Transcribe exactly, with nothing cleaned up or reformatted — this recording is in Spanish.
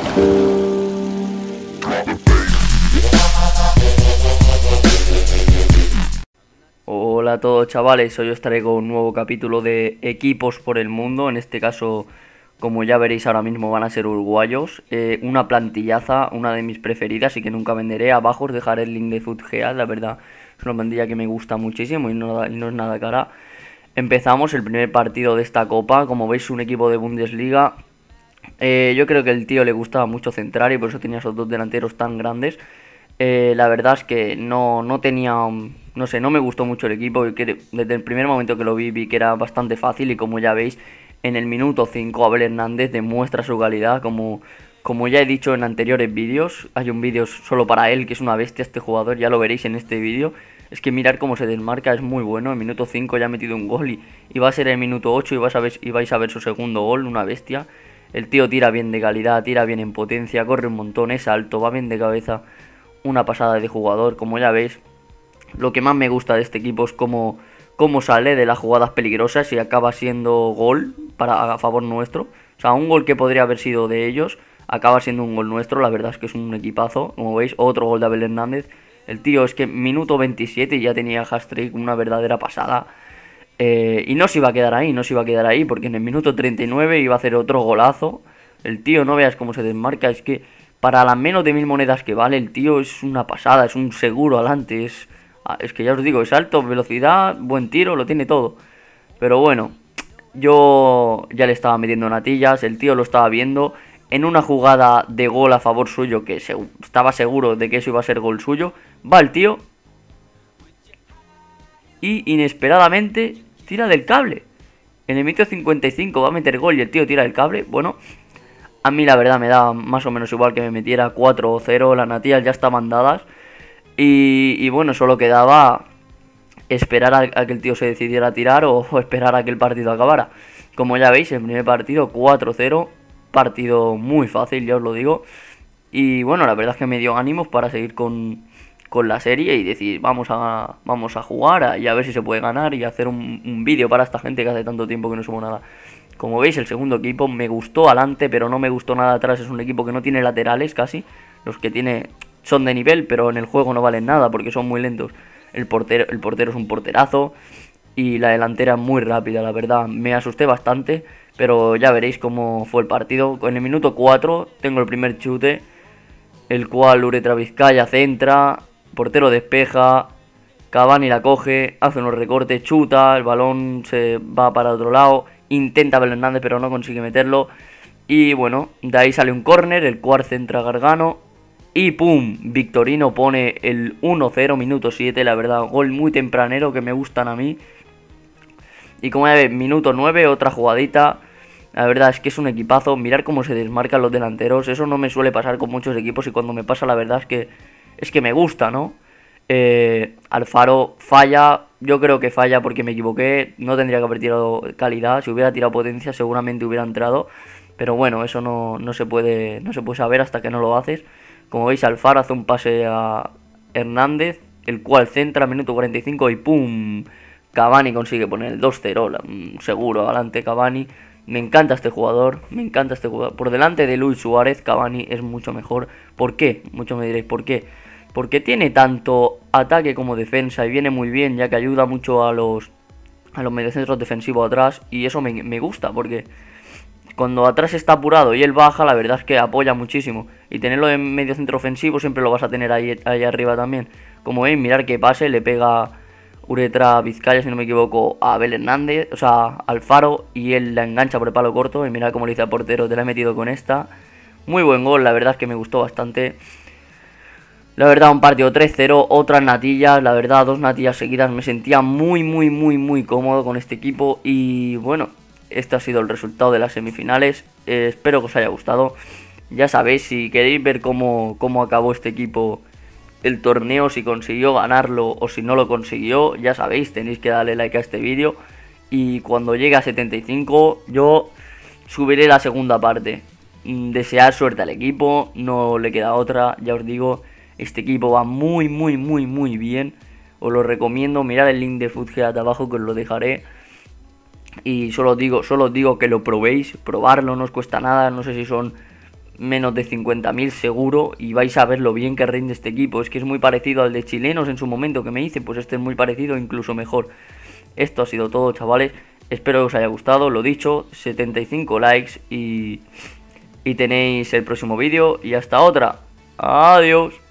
Hola a todos chavales, hoy os traigo un nuevo capítulo de equipos por el mundo. En este caso, como ya veréis ahora mismo, van a ser uruguayos. eh, Una plantillaza, una de mis preferidas y que nunca venderé. Abajo os dejaré el link de Futgeal, la verdad es una plantilla que me gusta muchísimo y no, y no es nada cara. Empezamos el primer partido de esta copa, como veis un equipo de Bundesliga. eh, Yo creo que el tío le gustaba mucho centrar y por eso tenía esos dos delanteros tan grandes. Eh, la verdad es que no, no tenía, no sé, no me gustó mucho el equipo. Y que desde el primer momento que lo vi, vi que era bastante fácil. Y como ya veis, en el minuto cinco Abel Hernández demuestra su calidad. Como, como ya he dicho en anteriores vídeos, hay un vídeo solo para él, que es una bestia este jugador, ya lo veréis en este vídeo. Es que mirar cómo se desmarca es muy bueno. En minuto cinco ya ha metido un gol y, y va a ser el minuto ocho y, vas a ver, y vais a ver su segundo gol, una bestia. El tío tira bien de calidad, tira bien en potencia, corre un montón, es alto, va bien de cabeza. Una pasada de jugador, como ya veis. Lo que más me gusta de este equipo es cómo, cómo sale de las jugadas peligrosas y acaba siendo gol para, a favor nuestro. O sea, un gol que podría haber sido de ellos acaba siendo un gol nuestro. La verdad es que es un equipazo. Como veis, otro gol de Abel Hernández. El tío es que minuto veintisiete y ya tenía hat-trick, una verdadera pasada. eh, Y no se iba a quedar ahí, no se iba a quedar ahí, porque en el minuto treinta y nueve iba a hacer otro golazo. El tío, no veas cómo se desmarca, es que para las menos de mil monedas que vale, el tío es una pasada, es un seguro adelante, es, es que ya os digo, es alto, velocidad, buen tiro, lo tiene todo. Pero bueno, yo ya le estaba metiendo natillas, el tío lo estaba viendo. En una jugada de gol a favor suyo, que se, estaba seguro de que eso iba a ser gol suyo, va el tío y inesperadamente tira del cable. En el minuto cincuenta y cinco va a meter gol y el tío tira del cable. Bueno, a mí la verdad me da más o menos igual que me metiera cuatro o cero, las natillas ya estaban dadas. Y, y bueno, solo quedaba esperar a, a que el tío se decidiera a tirar o, o esperar a que el partido acabara. Como ya veis, el primer partido cuatro cero, partido muy fácil, ya os lo digo. Y bueno, la verdad es que me dio ánimos para seguir con, con la serie y decir, vamos a, vamos a jugar y a ver si se puede ganar y hacer un, un vídeo para esta gente que hace tanto tiempo que no subo nada. Como veis, el segundo equipo me gustó adelante, pero no me gustó nada atrás. Es un equipo que no tiene laterales casi. Los que tiene son de nivel, pero en el juego no valen nada porque son muy lentos. El portero, el portero es un porterazo y la delantera es muy rápida, la verdad. Me asusté bastante, pero ya veréis cómo fue el partido. En el minuto cuatro tengo el primer chute, el cual Uretra Vizcaya centra, portero despeja, Cavani la coge, hace unos recortes, chuta, el balón se va para otro lado. Intenta Abel Hernández pero no consigue meterlo. Y bueno, de ahí sale un córner, el cual centra Gargano. Y pum, Victorino pone el uno cero, minuto siete, la verdad, gol muy tempranero que me gustan a mí. Y como ya veis, minuto nueve, otra jugadita. La verdad es que es un equipazo, mirar cómo se desmarcan los delanteros. Eso no me suele pasar con muchos equipos y cuando me pasa la verdad es que, es que me gusta, ¿no? Eh, Alfaro falla, yo creo que falla porque me equivoqué, no tendría que haber tirado calidad, si hubiera tirado potencia seguramente hubiera entrado, pero bueno, eso no, no se puede no se puede saber hasta que no lo haces. Como veis, Alfaro hace un pase a Hernández, el cual centra minuto cuarenta y cinco y pum, Cavani consigue poner el dos cero, seguro, adelante Cavani. Me encanta este jugador, me encanta este jugador, por delante de Luis Suárez, Cavani es mucho mejor. ¿Por qué? Muchos me diréis, ¿por qué? Porque tiene tanto ataque como defensa y viene muy bien, ya que ayuda mucho a los a los mediocentros defensivos atrás. Y eso me, me gusta, porque cuando atrás está apurado y él baja, la verdad es que apoya muchísimo. Y tenerlo en mediocentro ofensivo siempre lo vas a tener ahí, ahí arriba también. Como veis, mirar que pase, le pega Uretra Vizcaya, si no me equivoco, a Abel Hernández, o sea, Alfaro, y él la engancha por el palo corto. Y mirad cómo le dice al portero, te la he metido con esta. Muy buen gol, la verdad es que me gustó bastante. La verdad, un partido tres cero, otras natillas, la verdad, dos natillas seguidas. Me sentía muy, muy, muy, muy cómodo con este equipo. Y bueno, este ha sido el resultado de las semifinales. eh, Espero que os haya gustado. Ya sabéis, si queréis ver cómo, cómo acabó este equipo el torneo, si consiguió ganarlo o si no lo consiguió, ya sabéis, tenéis que darle like a este vídeo. Y cuando llegue a setenta y cinco, yo subiré la segunda parte. Desear suerte al equipo, no le queda otra, ya os digo. Este equipo va muy, muy, muy, muy bien. Os lo recomiendo. Mirad el link de Futgeal de abajo que os lo dejaré. Y solo os digo, solo os digo que lo probéis. Probarlo no os cuesta nada. No sé si son menos de cincuenta mil seguro y vais a ver lo bien que rinde este equipo. Es que es muy parecido al de chilenos en su momento que me hice, pues este es muy parecido, incluso mejor. Esto ha sido todo, chavales. Espero que os haya gustado, lo dicho, setenta y cinco likes y, y tenéis el próximo vídeo y hasta otra. Adiós.